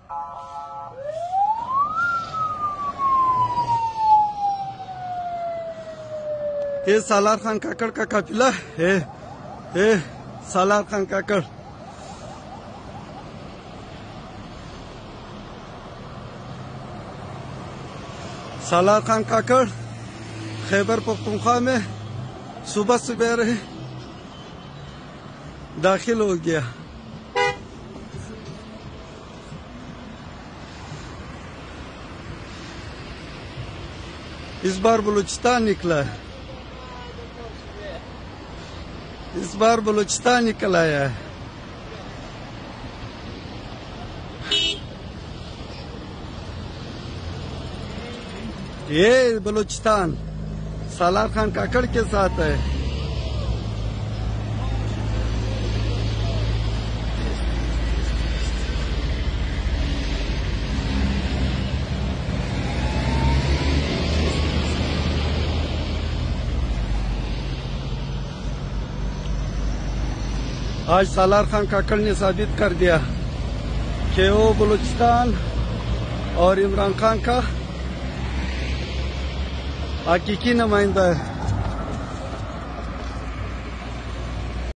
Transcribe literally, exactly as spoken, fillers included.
ये सालार खान काकड़ का काफिला है। ए सालार खान काकड़ सालार खान काकड़ खैबर पख्तूनख्वा में सुबह सवेरे दाखिल हो गया। इस बार बलूचिस्तान निकला है। इस बार बलूचिस्तान निकल आया है। ये बलूचिस्तान सालार खान काकड़ के साथ है। आज सालार खान काकड़ ने साबित कर दिया कि वो बलूचिस्तान और इमरान खान का हकीकी नुमाइंदा है।